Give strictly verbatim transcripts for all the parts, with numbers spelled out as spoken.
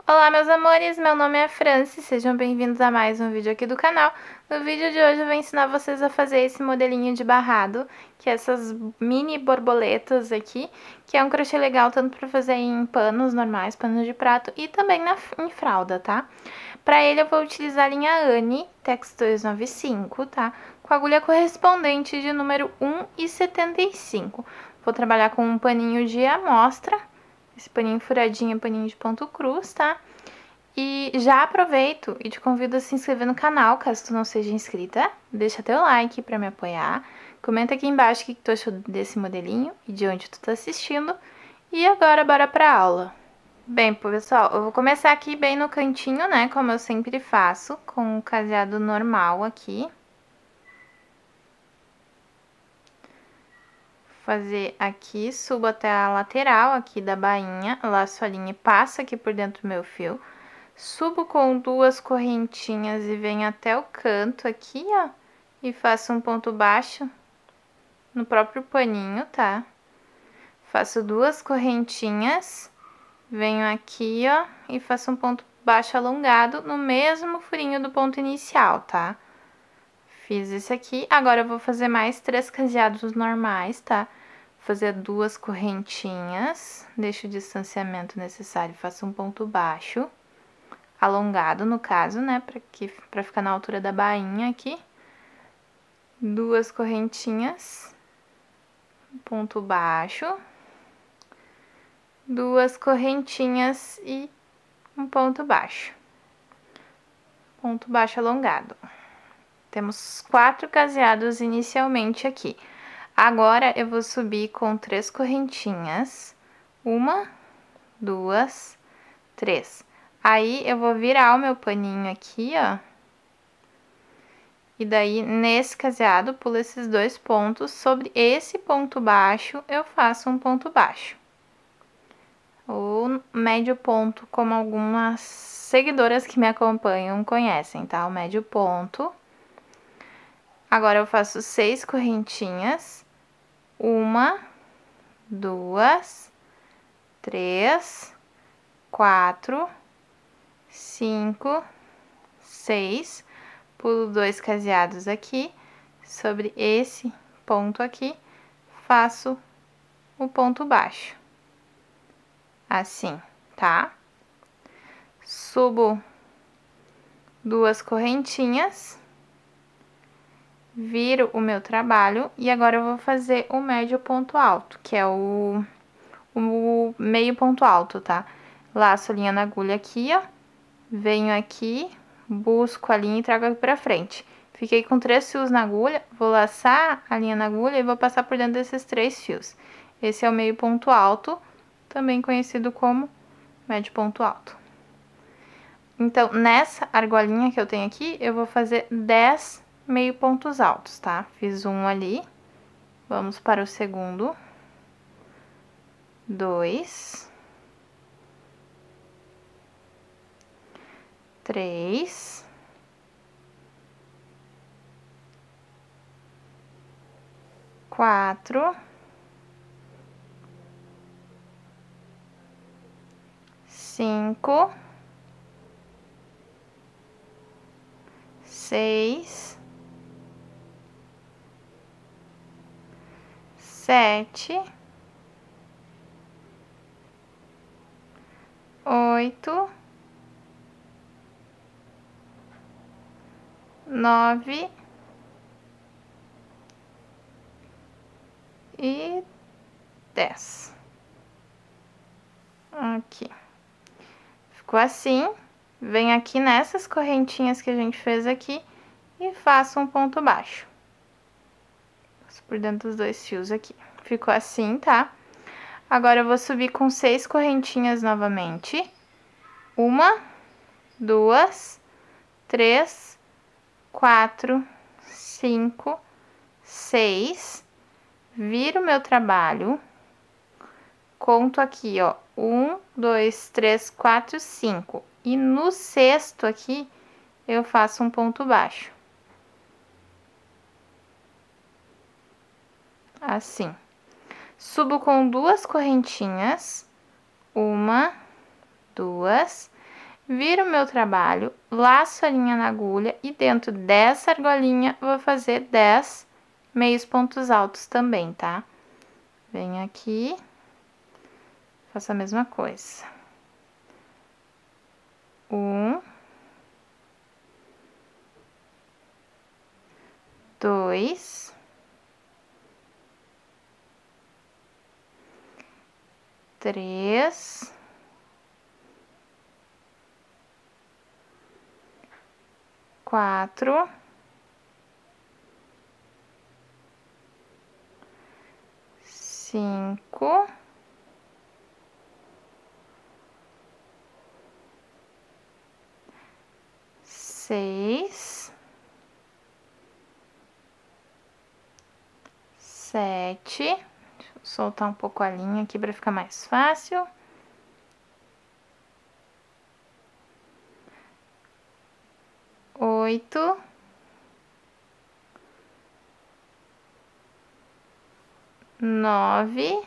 Olá, meus amores, meu nome é Franci, sejam bem-vindos a mais um vídeo aqui do canal. No vídeo de hoje eu vou ensinar vocês a fazer esse modelinho de barrado, que é essas mini borboletas aqui, que é um crochê legal tanto para fazer em panos normais, panos de prato, e também na, em fralda, tá? Para ele eu vou utilizar a linha Anne Tex duzentos e noventa e cinco, tá? Com a agulha correspondente de número um e setenta e cinco. Vou trabalhar com um paninho de amostra. Esse paninho furadinho é paninho de ponto cruz, tá? E já aproveito e te convido a se inscrever no canal, caso tu não seja inscrita. Deixa teu like pra me apoiar. Comenta aqui embaixo o que tu achou desse modelinho e de onde tu tá assistindo. E agora, bora pra aula. Bem, pessoal, eu vou começar aqui bem no cantinho, né? Como eu sempre faço, com o caseado normal aqui. Fazer aqui, subo até a lateral aqui da bainha, laço a linha e passo aqui por dentro do meu fio. Subo com duas correntinhas e venho até o canto aqui, ó, e faço um ponto baixo no próprio paninho, tá? Faço duas correntinhas, venho aqui, ó, e faço um ponto baixo alongado no mesmo furinho do ponto inicial, tá? Fiz esse aqui, agora eu vou fazer mais três caseados normais, tá? Fazer duas correntinhas, deixo o distanciamento necessário, faço um ponto baixo, alongado no caso, né, pra, que, pra ficar na altura da bainha aqui. Duas correntinhas, ponto baixo, duas correntinhas e um ponto baixo. Ponto baixo alongado. Temos quatro caseados inicialmente aqui. Agora, eu vou subir com três correntinhas. Uma, duas, três. Aí, eu vou virar o meu paninho aqui, ó. E daí, nesse caseado, pulo esses dois pontos. Sobre esse ponto baixo, eu faço um ponto baixo. Ou médio ponto, como algumas seguidoras que me acompanham conhecem, tá? O médio ponto. Agora, eu faço seis correntinhas. Uma, duas, três, quatro, cinco, seis. Pulo dois caseados aqui. Sobre esse ponto aqui, faço o ponto baixo. Assim, tá? Subo duas correntinhas. Viro o meu trabalho e agora eu vou fazer o médio ponto alto, que é o, o meio ponto alto, tá? Laço a linha na agulha aqui, ó. Venho aqui, busco a linha e trago aqui pra frente. Fiquei com três fios na agulha, vou laçar a linha na agulha e vou passar por dentro desses três fios. Esse é o meio ponto alto, também conhecido como médio ponto alto. Então, nessa argolinha que eu tenho aqui, eu vou fazer dez meio pontos altos, tá? Fiz um ali, vamos para o segundo. Dois. Três. Quatro. Cinco. Seis. Sete, oito, nove e dez. Aqui. Ficou assim. Venho aqui nessas correntinhas que a gente fez aqui e faço um ponto baixo. Passo por dentro dos dois fios aqui. Ficou assim, tá? Agora, eu vou subir com seis correntinhas novamente. Uma, duas, três, quatro, cinco, seis. Viro meu trabalho. Conto aqui, ó. Um, dois, três, quatro, cinco. E no sexto aqui, eu faço um ponto baixo. Assim. Subo com duas correntinhas. Uma, duas. viro o meu trabalho, laço a linha na agulha e dentro dessa argolinha vou fazer dez meios pontos altos também, tá? Venho aqui, faço a mesma coisa. Um, dois, três, quatro, cinco, seis, sete. Deixa eu soltar um pouco a linha aqui para ficar mais fácil. Oito, nove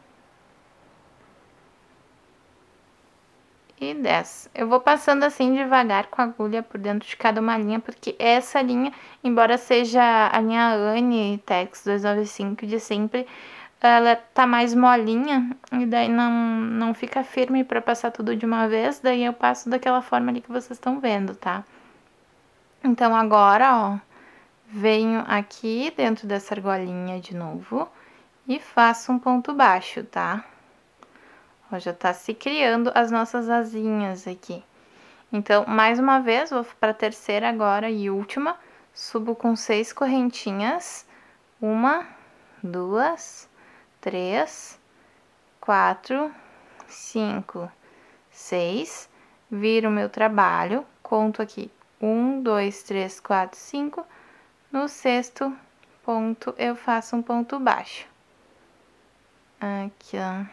e dez. Eu vou passando assim devagar com a agulha por dentro de cada uma linha, porque essa linha, embora seja a linha Anne Tex duzentos e noventa e cinco de sempre, ela tá mais molinha e daí não, não fica firme para passar tudo de uma vez, daí eu passo daquela forma ali que vocês estão vendo, tá? Então agora, ó, venho aqui dentro dessa argolinha de novo e faço um ponto baixo, tá? Ó, já tá se criando as nossas asinhas aqui. Então, mais uma vez, vou para a terceira agora e última, subo com seis correntinhas, uma, duas, três, quatro, cinco, seis, viro o meu trabalho, conto aqui um, dois, três, quatro, cinco, no sexto ponto eu faço um ponto baixo. Aqui, ó.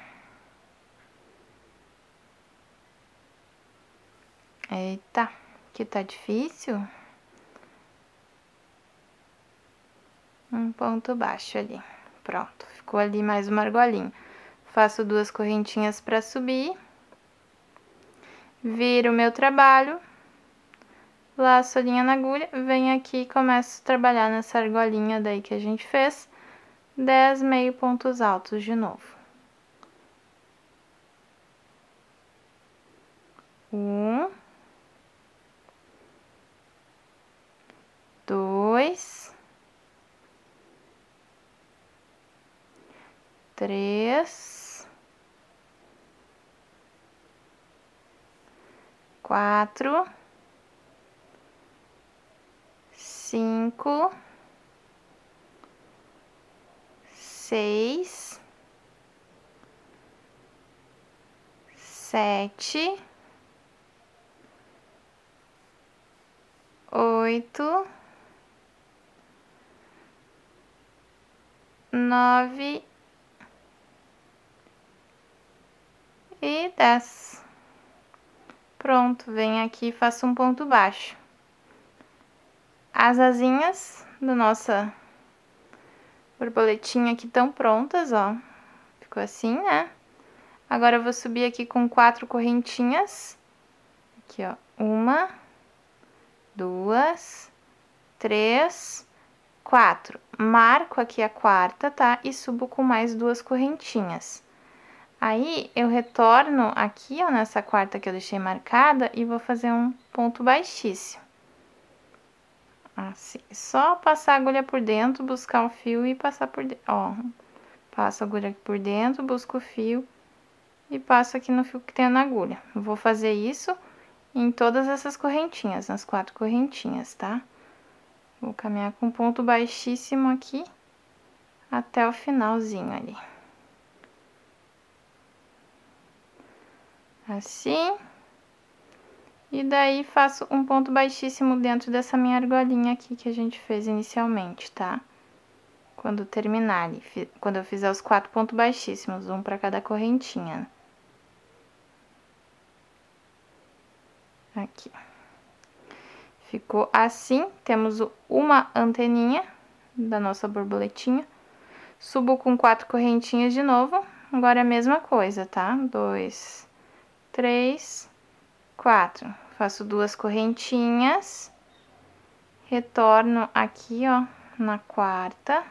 Eita, que tá difícil. Um ponto baixo ali. Pronto, ficou ali mais uma argolinha. Faço duas correntinhas para subir. Viro o meu trabalho. Laço a linha na agulha. Venho aqui e começo a trabalhar nessa argolinha daí que a gente fez. dez meio pontos altos de novo. Um. Dois. Três. Quatro. Cinco. Seis. Sete. Oito. Nove. E dez. Pronto, venho aqui e faço um ponto baixo. As asinhas da nossa borboletinha aqui estão prontas, ó. Ficou assim, né? Agora eu vou subir aqui com quatro correntinhas. Aqui, ó. Uma, duas, três, quatro. Marco aqui a quarta, tá? E subo com mais duas correntinhas. Aí, eu retorno aqui, ó, nessa quarta que eu deixei marcada e vou fazer um ponto baixíssimo. Assim, só passar a agulha por dentro, buscar o fio e passar por dentro, ó. Passo a agulha por dentro, busco o fio e passo aqui no fio que tem na agulha. Vou fazer isso em todas essas correntinhas, nas quatro correntinhas, tá? Vou caminhar com ponto baixíssimo aqui até o finalzinho ali. Assim. E daí faço um ponto baixíssimo dentro dessa minha argolinha aqui que a gente fez inicialmente, tá? Quando terminar ali, quando eu fizer os quatro pontos baixíssimos, um para cada correntinha. Aqui. Ficou assim, temos uma anteninha da nossa borboletinha. Subo com quatro correntinhas de novo, agora é a mesma coisa, tá? Dois, três, quatro. Faço duas correntinhas, retorno aqui, ó, na quarta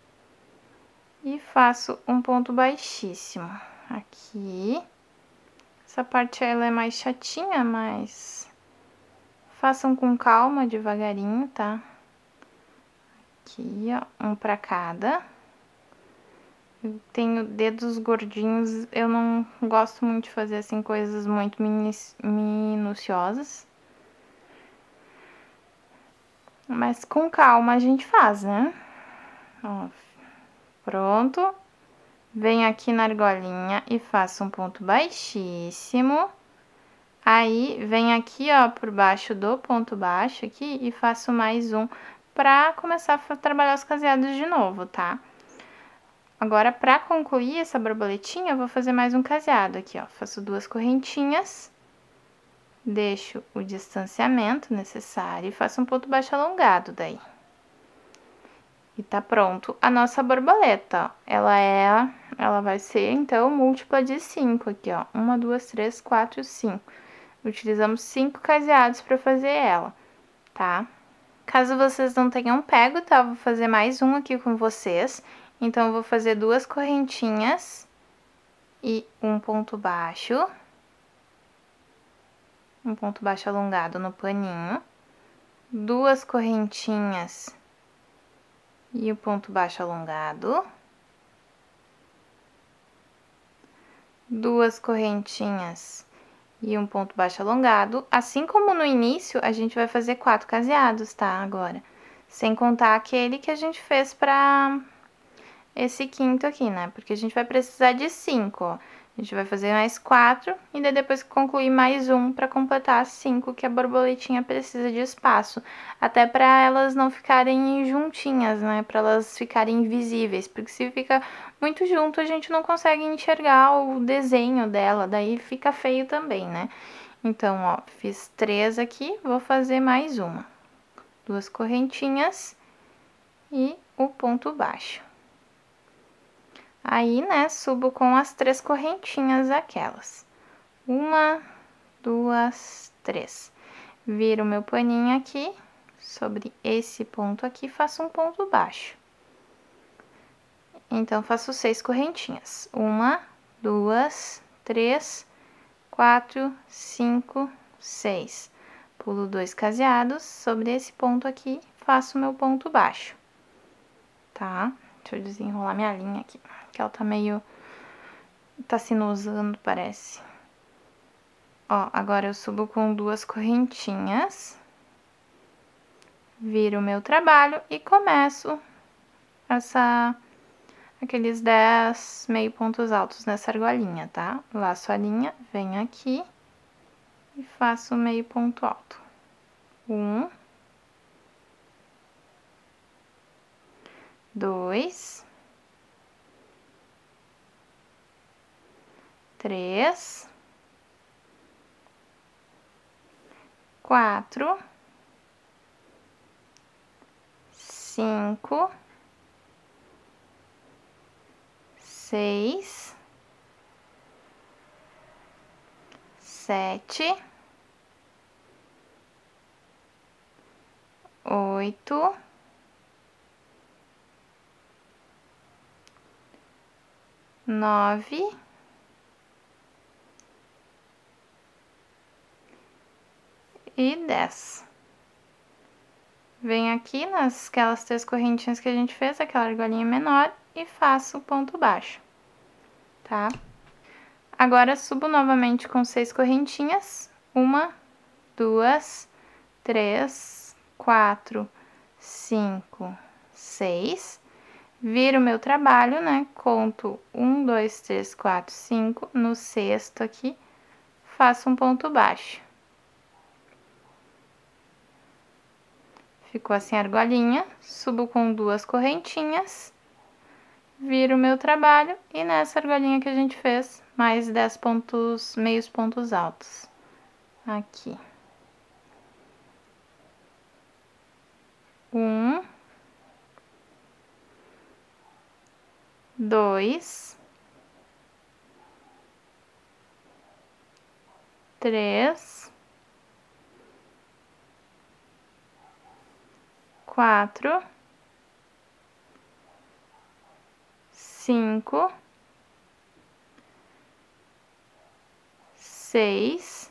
e faço um ponto baixíssimo aqui. Essa parte ela é mais chatinha, mas façam com calma, devagarinho, tá? Aqui, ó, um pra cada. Eu tenho dedos gordinhos, eu não gosto muito de fazer assim coisas muito minuciosas. Mas com calma a gente faz, né? Ó, pronto. Venho aqui na argolinha e faço um ponto baixíssimo. Aí, venho aqui, ó, por baixo do ponto baixo aqui e faço mais um pra começar a trabalhar os caseados de novo, tá? Agora, pra concluir essa borboletinha, eu vou fazer mais um caseado aqui, ó. Faço duas correntinhas, deixo o distanciamento necessário e faço um ponto baixo alongado daí. E tá pronto a nossa borboleta, ó. Ela é, ela vai ser, então, múltipla de cinco aqui, ó. Uma, duas, três, quatro, cinco. Utilizamos cinco caseados para fazer ela, tá? Caso vocês não tenham pego, tá? Eu vou fazer mais um aqui com vocês. Então, eu vou fazer duas correntinhas e um ponto baixo. Um ponto baixo alongado no paninho. Duas correntinhas e o ponto baixo alongado. Duas correntinhas e um ponto baixo alongado. Assim como no início, a gente vai fazer quatro caseados, tá? Agora, sem contar aquele que a gente fez pra esse quinto aqui, né? Porque a gente vai precisar de cinco, ó. A gente vai fazer mais quatro e daí depois concluir mais um para completar as cinco que a borboletinha precisa de espaço. Até para elas não ficarem juntinhas, né? Para elas ficarem invisíveis, porque se fica muito junto a gente não consegue enxergar o desenho dela, daí fica feio também, né? Então, ó, fiz três aqui, vou fazer mais uma. Duas correntinhas e o ponto baixo. Aí, né, subo com as três correntinhas aquelas. Uma, duas, três. Viro meu paninho aqui, sobre esse ponto aqui, faço um ponto baixo. Então, faço seis correntinhas. Uma, duas, três, quatro, cinco, seis. Pulo dois caseados, sobre esse ponto aqui, faço meu ponto baixo. Tá? Deixa eu desenrolar minha linha aqui, que ela tá meio... tá sinusando, parece. Ó, agora eu subo com duas correntinhas. Viro o meu trabalho e começo essa... aqueles dez meio pontos altos nessa argolinha, tá? Laço a linha, venho aqui e faço meio ponto alto. Um... dois... três... quatro... cinco... seis... sete... oito... nove... e dez. Venho aqui nas aquelas três correntinhas que a gente fez, aquela argolinha menor, e faço o ponto baixo, tá? Agora, subo novamente com seis correntinhas. Uma, duas, três, quatro, cinco, seis. Viro o meu trabalho, né? Conto um, dois, três, quatro, cinco. No sexto aqui, faço um ponto baixo. Ficou assim a argolinha, subo com duas correntinhas, viro o meu trabalho e nessa argolinha que a gente fez, mais dez pontos, meios pontos altos. Aqui. Um. Dois. Três. quatro, cinco, seis,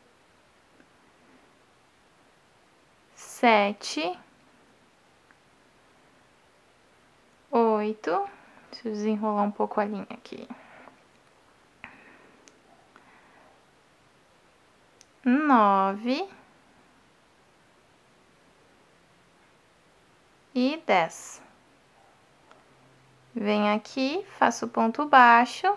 sete, oito, deixa eu desenrolar um pouco a linha aqui, nove e dez. Venho aqui, faço ponto baixo,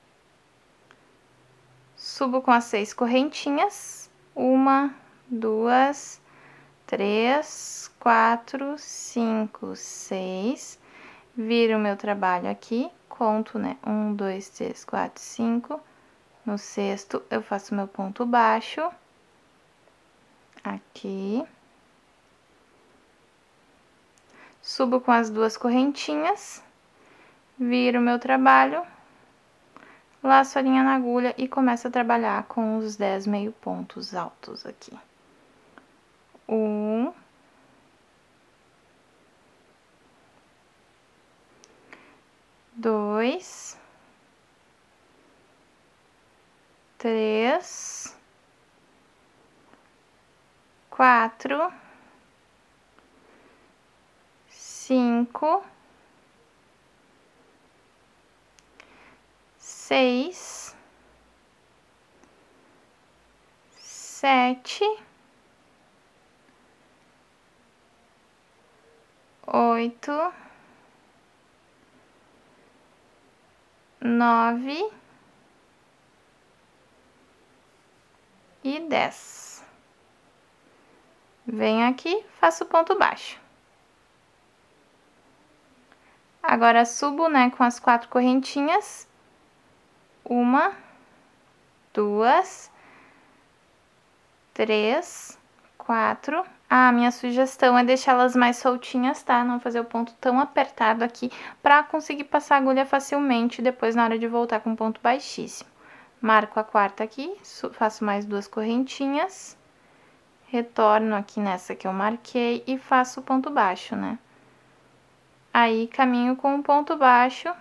subo com as seis correntinhas, uma, duas, três, quatro, cinco, seis, viro o meu trabalho aqui, conto, né, um, dois, três, quatro, cinco, no sexto eu faço meu ponto baixo, aqui, subo com as duas correntinhas, viro o meu trabalho, laço a linha na agulha e começo a trabalhar com os dez meio pontos altos aqui. Um, dois, três, quatro, cinco, seis, sete, oito, nove e dez. Venho aqui, faço ponto baixo. Agora, subo, né, com as quatro correntinhas. Uma, duas, três, quatro. Ah, minha sugestão é deixá-las mais soltinhas, tá? Não fazer o ponto tão apertado aqui, pra conseguir passar a agulha facilmente depois na hora de voltar com ponto baixíssimo. Marco a quarta aqui, faço mais duas correntinhas, retorno aqui nessa que eu marquei e faço ponto baixo, né? Aí, caminho com um ponto baixo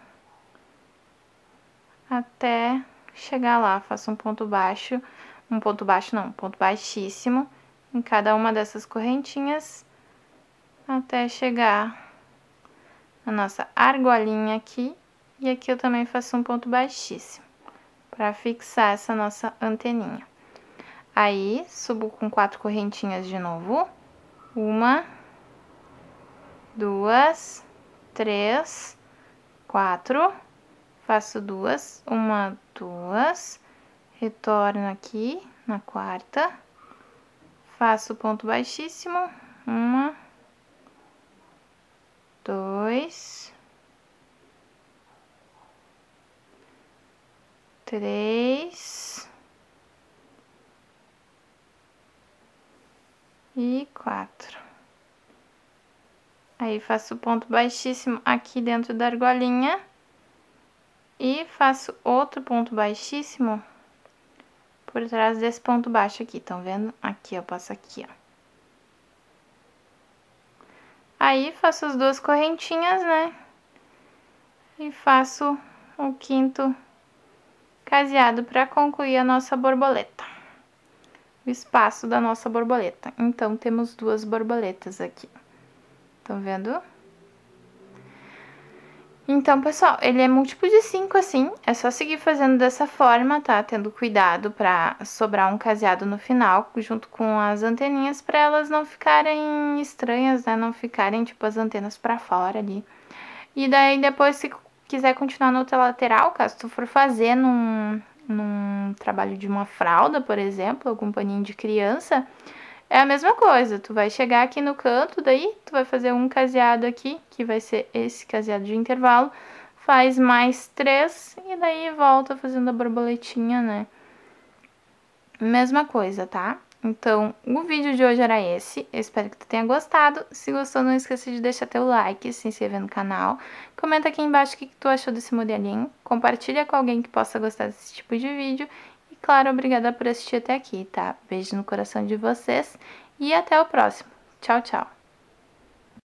até chegar lá, faço um ponto baixo, um ponto baixo não, um ponto baixíssimo em cada uma dessas correntinhas, até chegar na nossa argolinha aqui, e aqui eu também faço um ponto baixíssimo, para fixar essa nossa anteninha. Aí, subo com quatro correntinhas de novo, uma, duas, três, quatro, faço duas, uma, duas, retorno aqui na quarta, faço ponto baixíssimo, uma, dois, três e quatro. Aí, faço ponto baixíssimo aqui dentro da argolinha e faço outro ponto baixíssimo por trás desse ponto baixo aqui, estão vendo? Aqui, eu passo aqui, ó. Aí, faço as duas correntinhas, né? E faço o quinto caseado para concluir a nossa borboleta. O espaço da nossa borboleta. Então, temos duas borboletas aqui. Estão vendo? Então, pessoal, ele é múltiplo de cinco, assim, é só seguir fazendo dessa forma, tá? Tendo cuidado pra sobrar um caseado no final, junto com as anteninhas, pra elas não ficarem estranhas, né? Não ficarem, tipo, as antenas pra fora ali. E daí, depois, se quiser continuar na outra lateral, caso tu for fazer num, num trabalho de uma fralda, por exemplo, algum paninho de criança, é a mesma coisa, tu vai chegar aqui no canto, daí tu vai fazer um caseado aqui, que vai ser esse caseado de intervalo, faz mais três e daí volta fazendo a borboletinha, né? Mesma coisa, tá? Então, o vídeo de hoje era esse, eu espero que tu tenha gostado. Se gostou, não esqueça de deixar teu like, se inscrever no canal, comenta aqui embaixo o que tu achou desse modelinho, compartilha com alguém que possa gostar desse tipo de vídeo. E claro, obrigada por assistir até aqui, tá? Beijo no coração de vocês e até o próximo. Tchau, tchau!